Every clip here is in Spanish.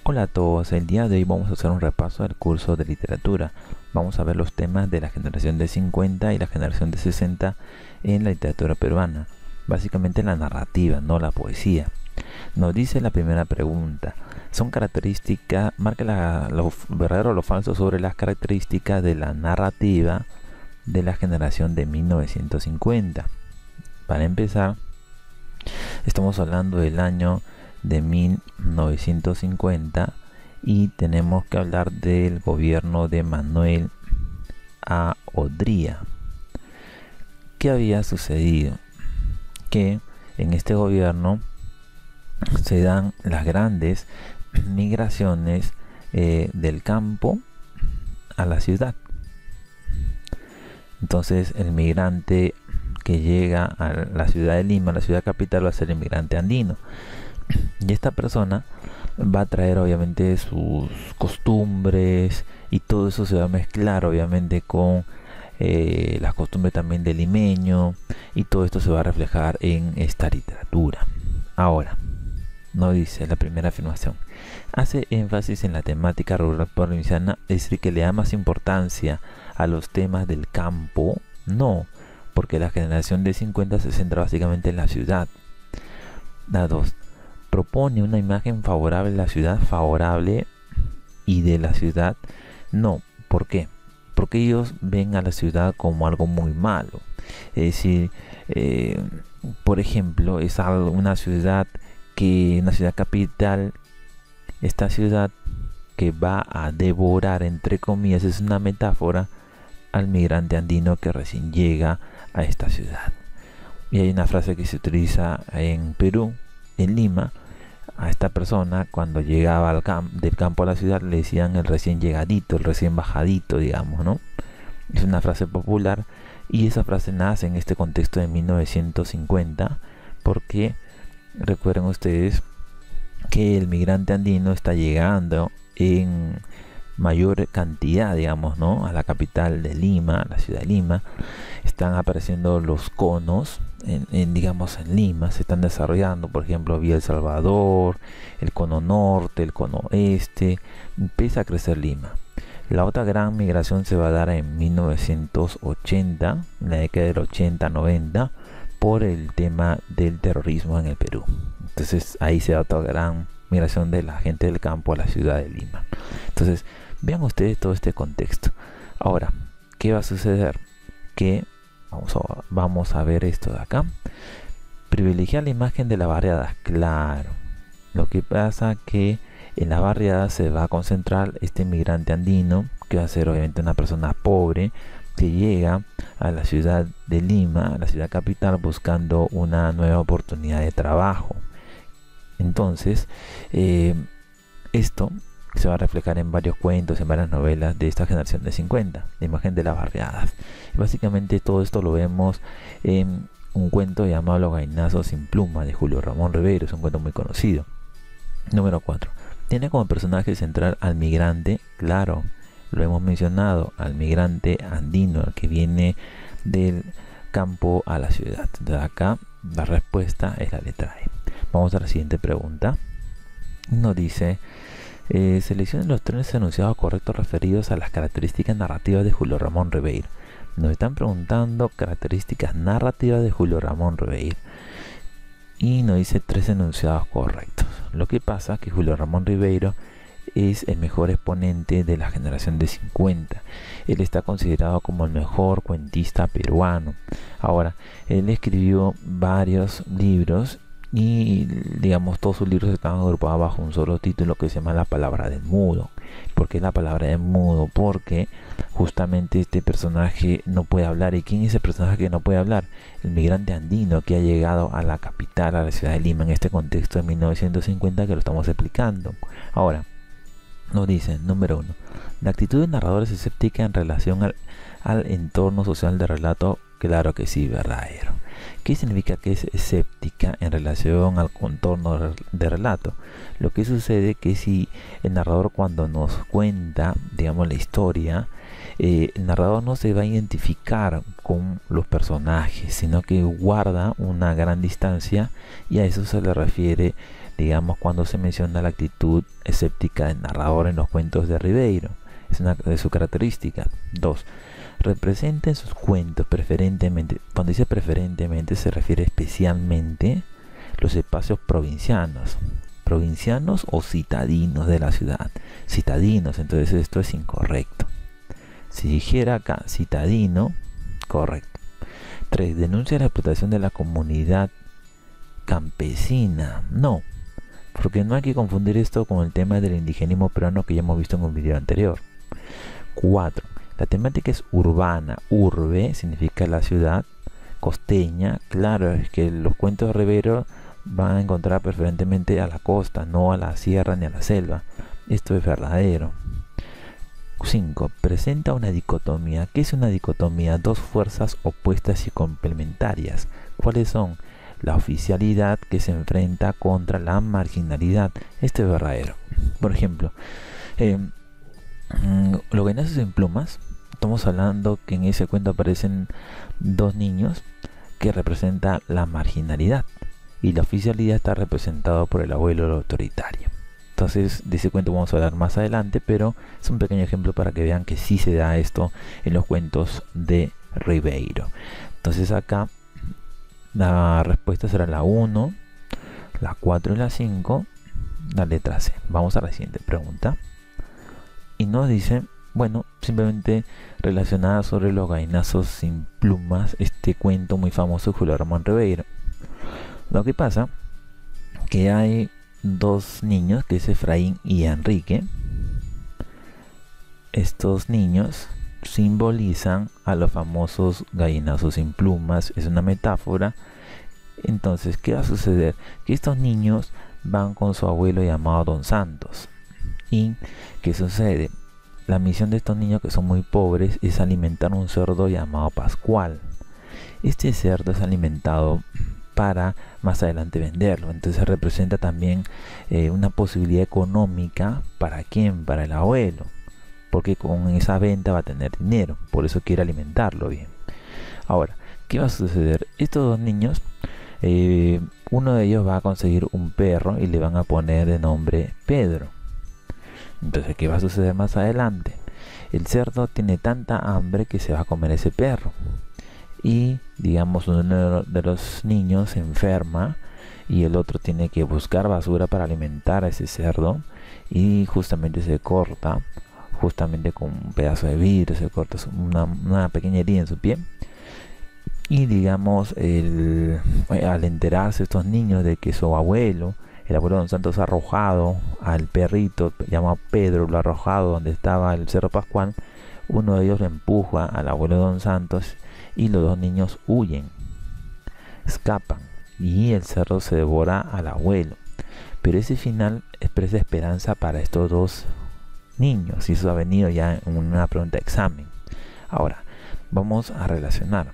Hola a todos, el día de hoy vamos a hacer un repaso del curso de literatura. Vamos a ver los temas de la generación de 50 y la generación de 60 en la literatura peruana. Básicamente la narrativa, no la poesía. Nos dice la primera pregunta. Son características, marca lo verdadero o lo falso sobre las características de la narrativa de la generación de 1950. Para empezar, estamos hablando del año de 1950 y tenemos que hablar del gobierno de Manuel A. Odría. ¿Qué había sucedido? Que en este gobierno se dan las grandes migraciones del campo a la ciudad. Entonces el migrante que llega a la ciudad de Lima, la ciudad capital, va a ser el migrante andino. Y esta persona va a traer obviamente sus costumbres y todo eso se va a mezclar obviamente con las costumbres también del limeño, y todo esto se va a reflejar en esta literatura. Ahora, no dice la primera afirmación. Hace énfasis en la temática rural provinciana, es decir, que le da más importancia a los temas del campo. No, porque la generación de 50 se centra básicamente en la ciudad. La 2. Propone una imagen favorable a la ciudad, favorable, y de la ciudad no. ¿Por qué? Porque ellos ven a la ciudad como algo muy malo. Es decir, por ejemplo, es una ciudad capital, esta ciudad que va a devorar, entre comillas, es una metáfora al migrante andino que recién llega a esta ciudad. Y hay una frase que se utiliza en Perú, en Lima, a esta persona cuando llegaba del campo a la ciudad le decían el recién llegadito, el recién bajadito, digamos, ¿no? Es una frase popular, y esa frase nace en este contexto de 1950 porque recuerden ustedes que el migrante andino está llegando en mayor cantidad, digamos, ¿no?, a la capital de Lima, la ciudad de Lima. Están apareciendo los conos digamos, en Lima se están desarrollando, por ejemplo, Vía El Salvador, el cono norte, el cono oeste. Empieza a crecer Lima. La otra gran migración se va a dar en 1980, en la década del 80-90, por el tema del terrorismo en el Perú. Entonces ahí se da otra gran migración de la gente del campo a la ciudad de Lima. Entonces vean ustedes todo este contexto. Ahora, ¿qué va a suceder? Que vamos a ver esto de acá. Privilegiar la imagen de la barriada. Claro, lo que pasa que en la barriada se va a concentrar este migrante andino, que va a ser obviamente una persona pobre que llega a la ciudad de Lima, a la ciudad capital, buscando una nueva oportunidad de trabajo. Entonces esto se va a reflejar en varios cuentos, en varias novelas de esta generación de 50, la imagen de las barriadas. Y básicamente todo esto lo vemos en un cuento llamado Los Gainazos sin pluma, de Julio Ramón Ribeiro. Es un cuento muy conocido. Número 4. Tiene como personaje central al migrante, claro, lo hemos mencionado, al migrante andino, al que viene del campo a la ciudad. De acá la respuesta es la letra E. Vamos a la siguiente pregunta. Nos dice: seleccione los tres enunciados correctos referidos a las características narrativas de Julio Ramón Ribeiro. Nos están preguntando características narrativas de Julio Ramón Ribeiro y nos dice 3 enunciados correctos. Lo que pasa es que Julio Ramón Ribeiro es el mejor exponente de la generación de 50. Él está considerado como el mejor cuentista peruano. Ahora, él escribió varios libros y, digamos, todos sus libros están agrupados bajo un solo título que se llama La Palabra del Mudo. ¿Por qué La Palabra del Mudo? Porque justamente este personaje no puede hablar. ¿Y quién es el personaje que no puede hablar? El migrante andino que ha llegado a la capital, a la ciudad de Lima, en este contexto de 1950 que lo estamos explicando. Ahora, nos dicen, número 1, la actitud del narrador es escéptica en relación al entorno social del relato. Claro que sí, verdadero. ¿Qué significa que es escéptica en relación al contorno de relato? Lo que sucede es que si el narrador, cuando nos cuenta, digamos, la historia, el narrador no se va a identificar con los personajes, sino que guarda una gran distancia, y a eso se le refiere, digamos, cuando se menciona la actitud escéptica del narrador en los cuentos de Ribeiro. Es una de sus características. 2. Representa en sus cuentos preferentemente, cuando dice preferentemente se refiere especialmente los espacios provincianos o citadinos de la ciudad. Citadinos, entonces esto es incorrecto. Si dijera acá citadino, correcto. 3. Denuncia la explotación de la comunidad campesina. No, porque no hay que confundir esto con el tema del indigenismo peruano que ya hemos visto en un video anterior. 4. La temática es urbana. Urbe significa la ciudad. Costeña, claro, es que los cuentos de Rivero van a encontrar preferentemente a la costa, no a la sierra ni a la selva. Esto es verdadero. 5. Presenta una dicotomía. ¿Qué es una dicotomía? Dos fuerzas opuestas y complementarias. ¿Cuáles son? La oficialidad que se enfrenta contra la marginalidad. Esto es verdadero. Por ejemplo, Los gainazos en plumas. Estamos hablando que en ese cuento aparecen dos niños que representan la marginalidad y la oficialidad está representado por el abuelo autoritario. Entonces de ese cuento vamos a hablar más adelante, pero es un pequeño ejemplo para que vean que sí se da esto en los cuentos de Ribeiro. Entonces acá la respuesta será la 1, la 4 y la 5, la letra C. Vamos a la siguiente pregunta. Y nos dice, bueno, simplemente relacionada sobre los gainazos sin plumas, este cuento muy famoso de Julio Ramón Ribeiro. Lo que pasa que hay dos niños, que es Efraín y Enrique. Estos niños simbolizan a los famosos gallinazos sin plumas, es una metáfora. Entonces, ¿qué va a suceder? Que estos niños van con su abuelo llamado Don Santos. ¿Y qué sucede? La misión de estos niños, que son muy pobres, es alimentar un cerdo llamado Pascual. Este cerdo es alimentado para más adelante venderlo. Entonces representa también una posibilidad económica. ¿Para quién? Para el abuelo, porque con esa venta va a tener dinero, por eso quiere alimentarlo bien. Ahora, ¿qué va a suceder? Estos dos niños, uno de ellos va a conseguir un perro y le van a poner de nombre Pedro. Entonces, ¿qué va a suceder más adelante? El cerdo tiene tanta hambre que se va a comer ese perro. Y, digamos, uno de los niños se enferma y el otro tiene que buscar basura para alimentar a ese cerdo. Y justamente se corta, justamente con un pedazo de vidrio, se corta una pequeña herida en su pie. Y, digamos, al enterarse estos niños de que su abuelo, el abuelo Don Santos, ha arrojado al perrito llamado Pedro, lo ha arrojado donde estaba el cerro Pascual, uno de ellos lo empuja al abuelo Don Santos y los dos niños huyen, escapan y el cerro se devora al abuelo. Pero ese final expresa esperanza para estos dos niños y eso ha venido ya en una pregunta de examen. Ahora, vamos a relacionar.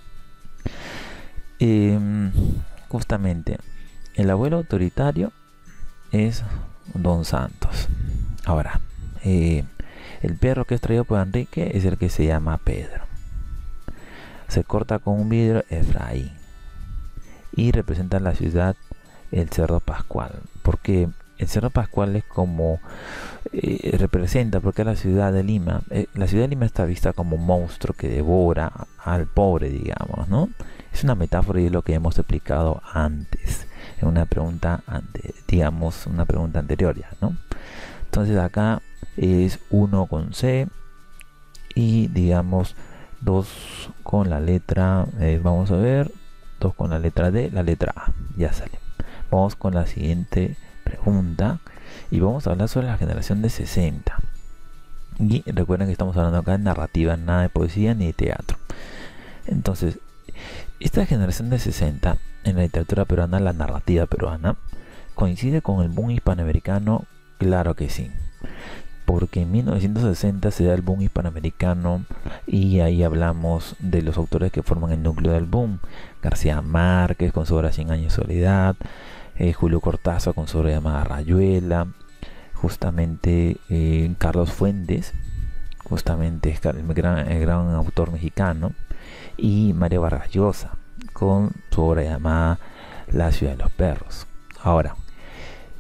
Justamente, el abuelo autoritario es Don Santos. Ahora, el perro que es traído por Enrique es el que se llama Pedro. Se corta con un vidrio Efraín. Y representa la ciudad el cerro Pascual. Porque el cerro Pascual es como representa, porque la ciudad de Lima, la ciudad de Lima está vista como un monstruo que devora al pobre, digamos, ¿no? Es una metáfora y es lo que hemos explicado antes en una pregunta digamos una pregunta anterior ya, ¿no? Entonces acá es 1 con C y digamos 2 con la letra vamos a ver, 2 con la letra D, la letra A, ya sale. Vamos con la siguiente pregunta y vamos a hablar sobre la generación de 60. Y recuerden que estamos hablando acá de narrativa, nada de poesía ni de teatro. Entonces, esta generación de 60 en la literatura peruana, la narrativa peruana, ¿coincide con el boom hispanoamericano? Claro que sí, porque en 1960 se da el boom hispanoamericano y ahí hablamos de los autores que forman el núcleo del boom: García Márquez con su obra 100 años de soledad, Julio Cortázar con su obra llamada Rayuela, justamente Carlos Fuentes, justamente es el gran autor mexicano, y Mario Vargas Llosa con su obra llamada La ciudad de los perros. Ahora,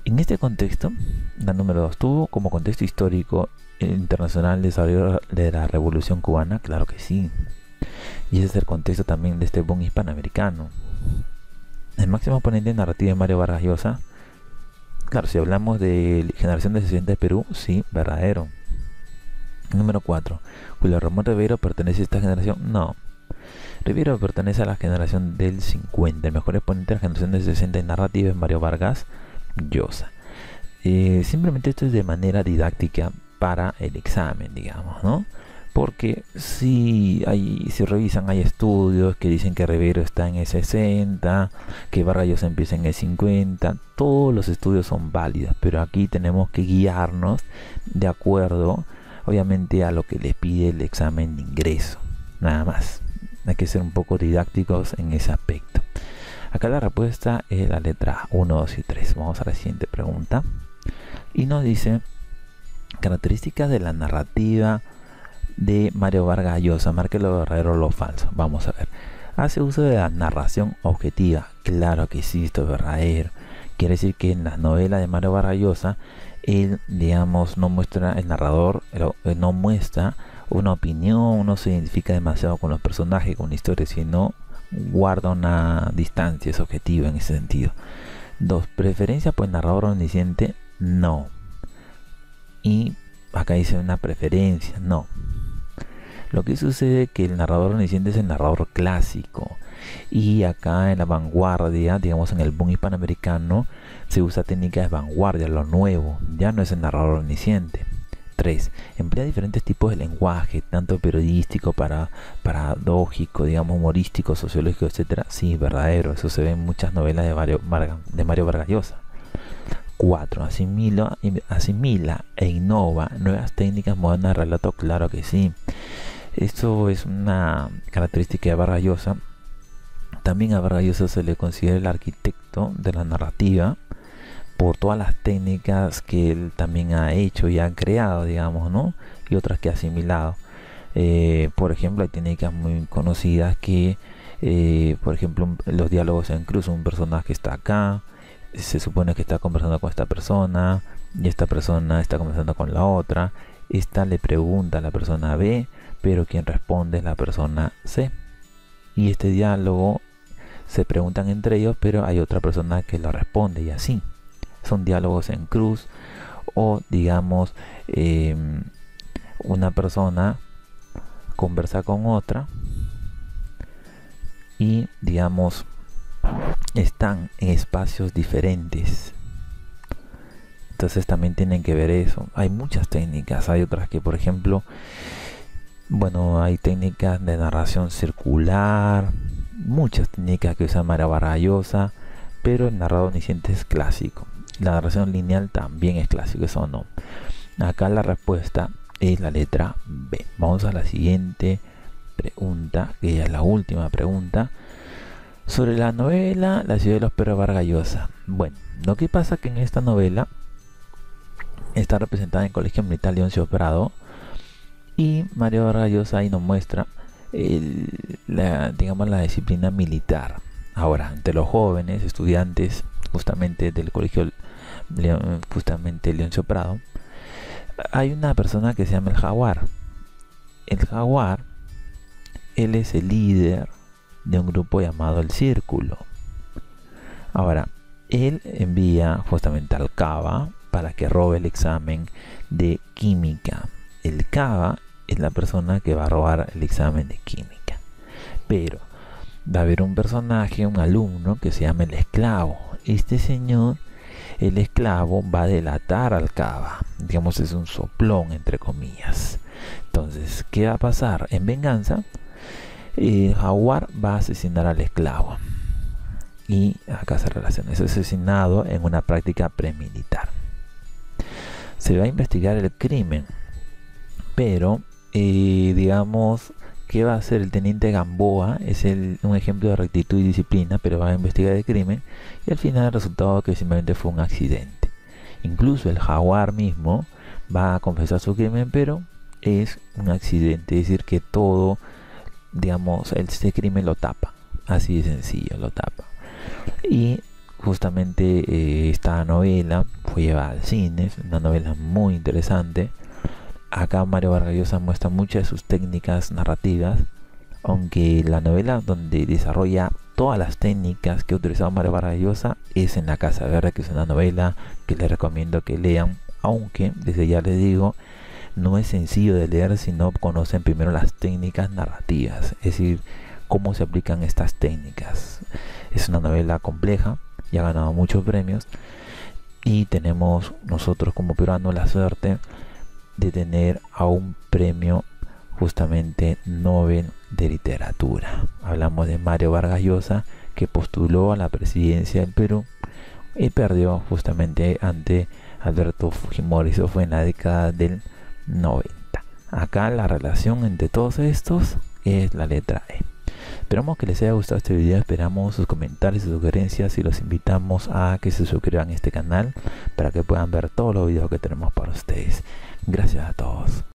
En este contexto, la número 2 tuvo como contexto histórico internacional el desarrollo de la Revolución Cubana, claro que sí. Y ese es el contexto también de este boom hispanoamericano. El máximo ponente narrativo de Mario Vargas Llosa, claro, si hablamos de generación de 60 de Perú, sí, verdadero. Número 4. ¿Julio Ramón Rivero pertenece a esta generación? No. Rivero pertenece a la generación del 50. El mejor exponente de la generación del 60 en narrativa es Mario Vargas Llosa. Simplemente esto es de manera didáctica para el examen, digamos, ¿no? Porque si revisan, hay estudios que dicen que Rivero está en el 60, que Vargas Llosa empieza en el 50. Todos los estudios son válidos, pero aquí tenemos que guiarnos de acuerdo, obviamente, a lo que les pide el examen de ingreso, nada más. Hay que ser un poco didácticos en ese aspecto. Acá la respuesta es la letra 1, 2 y 3. Vamos a la siguiente pregunta. Y nos dice: características de la narrativa de Mario Vargas Llosa, marque lo verdadero o lo falso. Vamos a ver. Hace uso de la narración objetiva. Claro que sí, esto es verdadero. Quiere decir que en las novelas de Mario Vargas Llosa, él, digamos, no muestra, el narrador no muestra una opinión, no se identifica demasiado con los personajes, con la historia, sino guarda una distancia, es objetivo en ese sentido. 2. Preferencia por el narrador omnisciente, no. Y acá dice una preferencia, no. Lo que sucede es que el narrador omnisciente es el narrador clásico, y acá en la vanguardia, digamos en el boom hispanoamericano, se usa técnica de vanguardia, lo nuevo, ya no es el narrador omnisciente. 3. Emplea diferentes tipos de lenguaje, tanto periodístico, paradójico, digamos humorístico, sociológico, etcétera. Sí, verdadero, eso se ve en muchas novelas de Mario Vargas Llosa. 4. Asimila e innova nuevas técnicas modernas de relato, claro que sí. Esto es una característica de Vargas Llosa. También a Vargas Llosa se le considera el arquitecto de la narrativa por todas las técnicas que él también ha hecho y ha creado, digamos, ¿no? Y otras que ha asimilado. Por ejemplo, hay técnicas muy conocidas que, por ejemplo, los diálogos en cruz. Un personaje está acá, se supone que está conversando con esta persona, y esta persona está conversando con la otra. Esta le pregunta a la persona B, pero quien responde es la persona C. Y este diálogo se preguntan entre ellos, pero hay otra persona que lo responde, y así. Son diálogos en cruz, o digamos, una persona conversa con otra y, digamos, están en espacios diferentes. Entonces también tienen que ver eso. Hay muchas técnicas. Hay otras que, por ejemplo, bueno, hay técnicas de narración circular, muchas técnicas que usa Mario Vargas Llosa, pero el narrador omnisciente es clásico. La narración lineal también es clásico, eso no. Acá la respuesta es la letra B. Vamos a la siguiente pregunta, que ya es la última pregunta, sobre la novela La ciudad de los perros, Vargas Llosa. Bueno, lo que pasa es que en esta novela está representada en el Colegio Militar Leoncio Prado, y Mario Vargas Llosa ahí nos muestra digamos, la disciplina militar. Ahora, entre los jóvenes estudiantes justamente del Colegio justamente Leoncio Prado, hay una persona que se llama el Jaguar. El Jaguar, él es el líder de un grupo llamado el Círculo. Ahora, él envía justamente al Cava para que robe el examen de química. El Cava es la persona que va a robar el examen de química, pero va a haber un personaje, un alumno que se llama el Esclavo. Este señor, el Esclavo, va a delatar al Cava, digamos, es un soplón entre comillas. Entonces, ¿qué va a pasar? En venganza, el Jaguar va a asesinar al Esclavo, y acá se relaciona, es asesinado en una práctica premilitar. Se va a investigar el crimen, pero digamos, ¿qué va a hacer el teniente Gamboa? Es un ejemplo de rectitud y disciplina, pero va a investigar el crimen, y al final el resultado que simplemente fue un accidente. Incluso el Jaguar mismo va a confesar su crimen, pero es un accidente, es decir, que todo, digamos, este crimen lo tapa, así de sencillo, lo tapa. Y justamente esta novela fue llevada al cine, es una novela muy interesante. Acá Mario Vargas Llosa muestra muchas de sus técnicas narrativas, aunque la novela donde desarrolla todas las técnicas que ha utilizado Mario Vargas Llosa es en La Casa Verde, que es una novela que les recomiendo que lean, aunque desde ya les digo, no es sencillo de leer si no conocen primero las técnicas narrativas, es decir, cómo se aplican estas técnicas. Es una novela compleja y ha ganado muchos premios, y tenemos nosotros como peruanos la suerte de tener a un premio justamente Nobel de Literatura. Hablamos de Mario Vargas Llosa, que postuló a la presidencia del Perú y perdió justamente ante Alberto Fujimori. Eso fue en la década del 90. Acá la relación entre todos estos es la letra E. Esperamos que les haya gustado este video, esperamos sus comentarios y sugerencias, y los invitamos a que se suscriban a este canal para que puedan ver todos los videos que tenemos para ustedes. Gracias a todos.